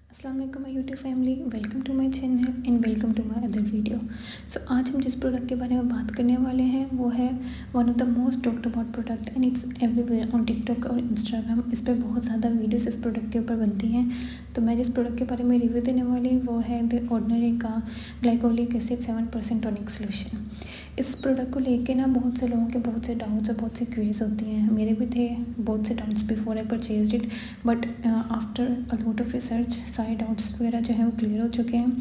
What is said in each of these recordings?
अस्सलाम वालेकुम my YouTube family, welcome to my channel and welcome to my other video. So आज हम जिस प्रोडक्ट के बारे में बात करने वाले हैं वो है one of the most talked about product and it's everywhere on TikTok और इंस्टाग्राम। इस पर बहुत ज़्यादा वीडियोस इस प्रोडक्ट के ऊपर बनती हैं। तो मैं जिस प्रोडक्ट के बारे में रिव्यू देने वाली वो है द ऑर्डिनरी का ग्लाइकोलिक एसिड 7% टॉनिक सोल्यूशन। इस प्रोडक्ट को लेके ना बहुत से लोगों के बहुत से डाउट्स और बहुत से क्वेरीज होती हैं। मेरे भी थे बहुत से doubts before I purchased it, but after a lot of research सारे डाउट्स वगैरह जो है वो क्लियर हो चुके हैं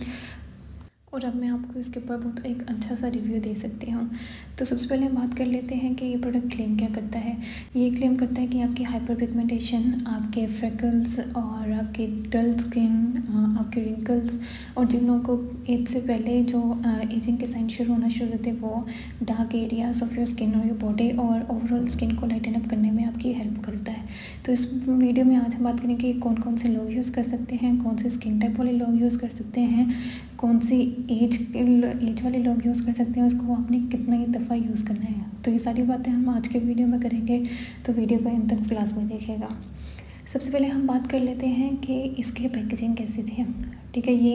और अब मैं आपको इसके ऊपर बहुत एक अच्छा सा रिव्यू दे सकती हूँ। तो सबसे पहले हम बात कर लेते हैं कि ये प्रोडक्ट क्लेम क्या करता है। ये क्लेम करता है कि आपकी हाइपर पिगमेंटेशन, आपके फ्रेकल्स और आपकी डल स्किन, आपके रिंकल्स और जिन लोगों को एज से पहले जो एजिंग के साइन शुरू होना शुरू होते हैं वो dark areas of your skin और योर बॉडी और ओवरऑल स्किन को लाइटन अप करने में आपकी हेल्प करता है। तो इस वीडियो में आज हम बात करेंगे कि कौन कौन से लोग यूज़ कर सकते हैं, कौन से स्किन टाइप वाले लोग यूज़ कर सकते हैं, कौन सी एज वाले लोग यूज़ कर सकते हैं, उसको आपने कितना ही दफ़ा यूज़ करना है। तो ये सारी बातें हम आज के वीडियो में करेंगे, तो वीडियो को अंत तक क्लास में देखिएगा। सबसे पहले हम बात कर लेते हैं कि इसकी पैकेजिंग कैसी थी। ठीक है, ये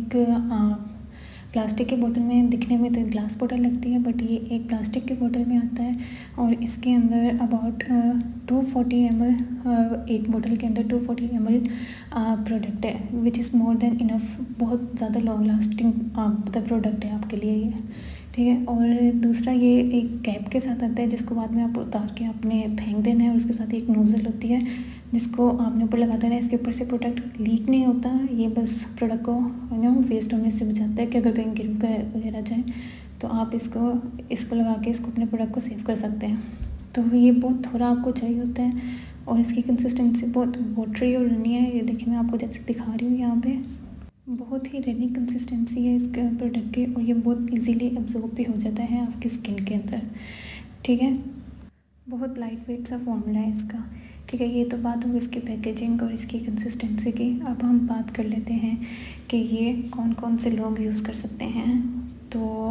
एक प्लास्टिक के बोतल में, दिखने में तो एक ग्लास बोतल लगती है बट ये एक प्लास्टिक के बोतल में आता है और इसके अंदर अबाउट 240 ml, एक बोतल के अंदर 240 ml प्रोडक्ट है which is more than enough. बहुत ज़्यादा लॉन्ग लास्टिंग द प्रोडक्ट है आपके लिए ये। ठीक है, और दूसरा ये एक कैप के साथ आता है जिसको बाद में आप उतार के आपने फेंक देना है और उसके साथ एक नोज़ल होती है जिसको आपने ऊपर लगा देना है। इसके ऊपर से प्रोडक्ट लीक नहीं होता, ये बस प्रोडक्ट को वेस्ट होने से बचाता है कि अगर कहीं गिर वगैरह जाए तो आप इसको लगा के इसको अपने प्रोडक्ट को सेव कर सकते हैं। तो ये बहुत थोड़ा आपको चाहिए होता है और इसकी कंसिस्टेंसी बहुत वाटरी और रनी है। ये देखिए, मैं आपको जैसे दिखा रही हूँ यहाँ पे बहुत ही रनी कंसिस्टेंसी है इस प्रोडक्ट की और ये बहुत इजीली एब्जॉर्ब भी हो जाता है आपकी स्किन के अंदर। ठीक है, बहुत लाइट वेट सा फॉर्मूला है इसका। ठीक है, ये तो बात होगी इसकी पैकेजिंग और इसकी कंसिस्टेंसी की। अब हम बात कर लेते हैं कि ये कौन कौन से लोग यूज़ कर सकते हैं। तो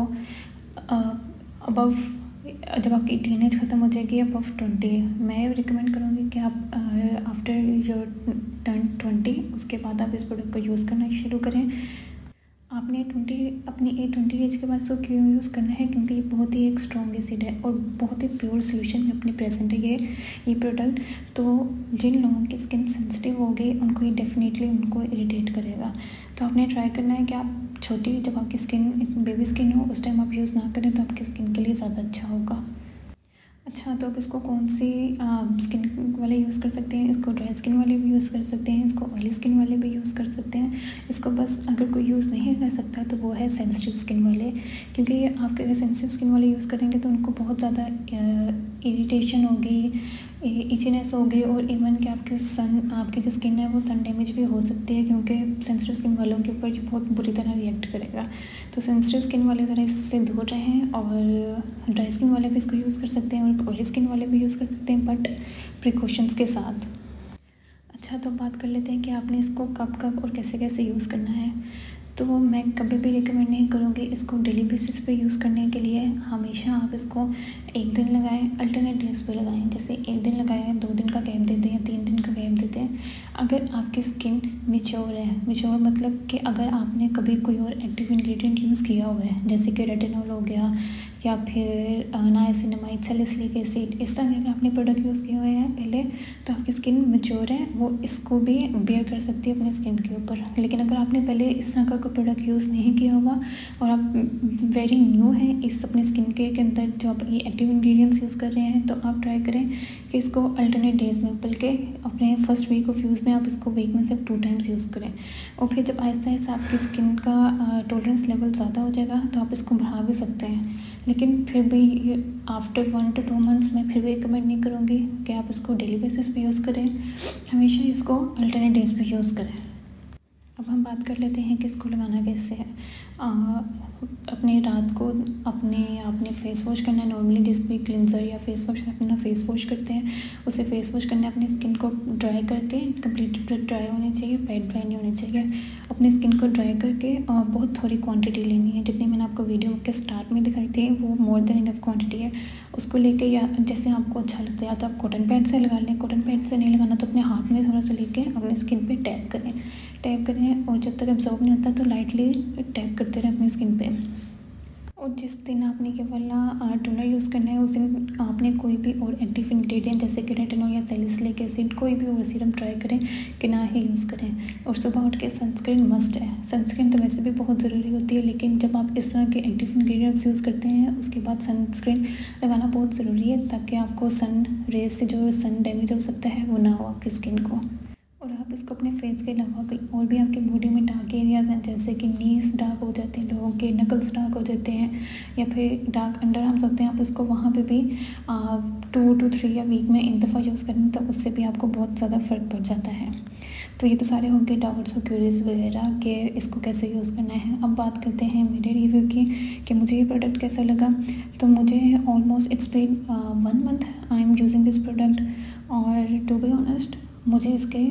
अबव, जब आपकी टीनेज ख़त्म हो जाएगी अबव 20, मैं रिकमेंड करूँगी कि आप आफ्टर योर टर्न 20 उसके बाद आप इस प्रोडक्ट को यूज़ करना शुरू करें। आपने अपनी 20 एज के बाद इसको क्यों यूज़ करना है, क्योंकि ये बहुत ही एक स्ट्रॉन्ग एसिड है और बहुत ही प्योर सोल्यूशन में अपनी प्रेजेंट है ये प्रोडक्ट। तो जिन लोगों की स्किन सेंसिटिव होगी उनको ये डेफिनेटली उनको इरिटेट करेगा। तो आपने ट्राई करना है कि आप जब आपकी स्किन एक बेबी स्किन हो उस टाइम आप यूज़ ना करें तो आपकी स्किन के लिए ज़्यादा अच्छा होगा। अच्छा, तो अब इसको कौन सी स्किन वाले यूज़ कर सकते हैं? इसको ड्राई स्किन वाले भी यूज़ कर सकते हैं, इसको ऑयली स्किन वाले भी यूज़ कर सकते हैं। इसको बस अगर कोई यूज़ नहीं कर सकता तो वो है सेंसिटिव स्किन वाले, क्योंकि आपके अगर सेंसिटिव स्किन वाले यूज़ करेंगे तो उनको बहुत ज़्यादा इरिटेशन होगी, इचीनेस होगी और इवन कि आपकी जो स्किन है वो सन डैमेज भी हो सकती है, क्योंकि सेंसिटिव स्किन वालों के ऊपर ये बहुत बुरी तरह रिएक्ट करेगा। तो सेंसिटिव स्किन वाले ज़रा इससे दूर रहें और ड्राई स्किन वाले भी इसको यूज़ कर सकते हैं और ऑयली स्किन वाले भी यूज़ कर सकते हैं, बट प्रिकॉशंस के साथ। अच्छा, तो बात कर लेते हैं कि आपने इसको कब और कैसे कैसे यूज़ करना है। तो मैं कभी भी रिकमेंड नहीं करूँगी इसको डेली बेसिस पे यूज़ करने के लिए। हमेशा आप इसको एक दिन लगाएं, अल्टरनेट डेज पे लगाएं। जैसे एक दिन लगाया, 2 दिन का गैप देते हैं, 3 दिन का गैप देते हैं। अगर आपकी स्किन मैच्योर है, मैच्योर मतलब कि अगर आपने कभी कोई और एक्टिव इंग्रेडिएंट यूज़ किया हुआ है जैसे कि रेटिनॉल हो गया या फिर नाइसिनामाइड, सैलिसिलिक एसिड, इस तरह के अगर आपने प्रोडक्ट यूज़ किए हुए हैं पहले तो आपकी स्किन मैच्योर है, वो इसको भी बेयर कर सकती है अपने स्किन के ऊपर। लेकिन अगर आपने पहले इस तरह का कोई प्रोडक्ट यूज़ नहीं किया होगा और आप वेरी न्यू हैं इस अपने स्किन के अंदर जो आप ये एक्टिव इंग्रेडिएंट्स यूज़ कर रहे हैं, तो आप ट्राई करें कि इसको अल्टरनेट डेज में, बल्कि अपने फर्स्ट वीक ऑफ यूज़ में आप इसको वीक में सिर्फ 2 टाइम्स यूज़ करें। और फिर जब आहिस्ता आहिस्ता आपकी स्किन का टॉलरेंस लेवल ज़्यादा हो जाएगा तो आप इसको बढ़ा भी सकते हैं। लेकिन फिर भी आफ्टर 1 to 2 मंथ्स मैं फिर भी रिकमेंड नहीं करूँगी कि आप इसको डेली बेसिस पे यूज़ करें। हमेशा इसको अल्टरनेट डेज पे यूज़ करें। अब हम बात कर लेते हैं कि इसको लगाना कैसे है। अपने रात को आपने फेस वॉश करना है। नॉर्मली जिस भी क्लिनज़र या फेस वॉश से अपना फेस वॉश करते हैं उसे फेस वॉश करना है। अपनी स्किन को ड्राई करके, कंप्लीट ड्राई होनी चाहिए, पैड ड्राई नहीं होनी चाहिए। अपनी स्किन को ड्राई करके बहुत थोड़ी क्वांटिटी लेनी है, जितनी मैंने आपको वीडियो के स्टार्ट में दिखाई थी वो मोर देन इनफ क्वांटिटी है। उसको लेके, या जैसे आपको अच्छा लगता है, या तो आप कॉटन पैड से लगा लें, कॉटन पैड से नहीं लगाना तो अपने हाथ में थोड़ा सा लेके अपने स्किन पे टैप करें और जब तक एब्जॉर्ब नहीं होता तो लाइटली टैप करते रहें अपनी स्किन पे। और जिस दिन आपने केवल टोनर यूज़ करना है उस दिन आपने कोई भी और एक्टिव इंग्रेडिएंट जैसे कि रेटिनॉल या सैलिसिलिक एसिड कोई भी और सीरम ट्राई करें कि ना ही यूज़ करें। और सुबह उठ के सनस्क्रीन मस्ट है। सनस्क्रीन तो वैसे भी बहुत ज़रूरी होती है, लेकिन जब आप इस तरह के एक्टिव इंग्रेडिएंट्स यूज़ करते हैं उसके बाद सनस्क्रीन लगाना बहुत ज़रूरी है, ताकि आपको सन रेज से जो सन डैमेज हो सकता है वो ना हो आपकी स्किन को। और आप इसको अपने फेस के अलावा कहीं और भी आपके बॉडी में डार्क एरियाज हैं, जैसे कि नीज डार्क हो जाते हैं लोगों के, नकल्स डार्क हो जाते हैं, या फिर डार्क अंडर आर्म्स होते हैं, आप इसको वहाँ पे भी 2 to 3 या वीक में एक दफ़ा यूज़ करें तो उससे भी आपको बहुत ज़्यादा फ़र्क पड़ जाता है। तो ये तो सारे होंगे डाउट्स और क्यूरीज वगैरह कि इसको कैसे यूज़ करना है। अब बात करते हैं मेरे रिव्यू की कि मुझे ये प्रोडक्ट कैसा लगा। तो मुझे almost it's been 1 month I am using this product, और टू बी ऑनेस्ट मुझे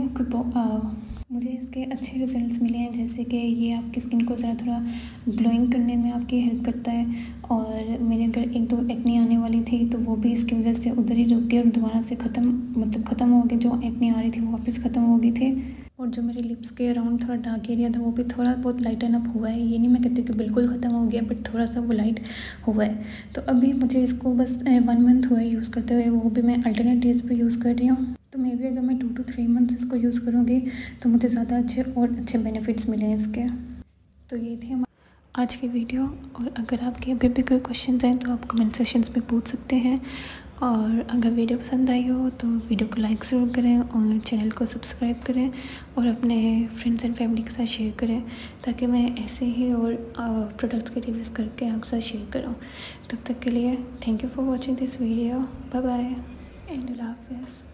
इसके अच्छे रिजल्ट्स मिले हैं, जैसे कि ये आपकी स्किन को ज़रा थोड़ा ग्लोइंग करने में आपकी हेल्प करता है। और मेरे अगर 1-2 एक्ने आने वाली थी तो वो भी इसकी वजह से उधर ही रुक गई और दोबारा से ख़त्म हो गई। जो एक्ने आ रही थी वो वापस ख़त्म हो गई थी। और जो मेरे लिप्स के अराउंड थोड़ा डार्क एरिया था वो भी थोड़ा बहुत लाइटन अप हुआ है। ये नहीं मैं कहती कि बिल्कुल ख़त्म हो गया, बट थोड़ा सा वो लाइट हुआ है। तो अभी मुझे इसको बस 1 मंथ हुआ है यूज़ करते हुए, वो भी मैं अल्टरनेट डेज पे यूज़ कर रही हूँ। तो मे भी अगर मैं 2 to 3 मंथ्स इसको यूज़ करूँगी तो मुझे ज़्यादा अच्छे बेनिफिट्स मिले हैं इसके। तो ये थी हमारी आज की वीडियो। और अगर आपके अभी भी कोई क्वेश्चन हैं तो आप कमेंट सेशंस में पूछ सकते हैं। और अगर वीडियो पसंद आई हो तो वीडियो को लाइक ज़रूर करें और चैनल को सब्सक्राइब करें और अपने फ्रेंड्स एंड फैमिली के साथ शेयर करें, ताकि मैं ऐसे ही और प्रोडक्ट्स के रिव्यूज़ करके आपके साथ शेयर करूँ। तब तक के लिए thank you for watching this video. Bye bye and अल्लाह हाफ़िज़।